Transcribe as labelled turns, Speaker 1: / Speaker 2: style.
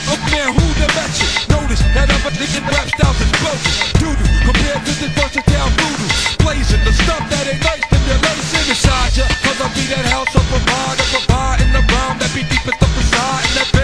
Speaker 1: Oh man, who the match it? Notice that other nigga rap styles is broken. Doodoo, compared to this versatile voodoo. Blazing the stuff that ain't nice, stimulation inside ya. Cause I'll be that house of provider, providing the rhyme that be deepest up inside. And that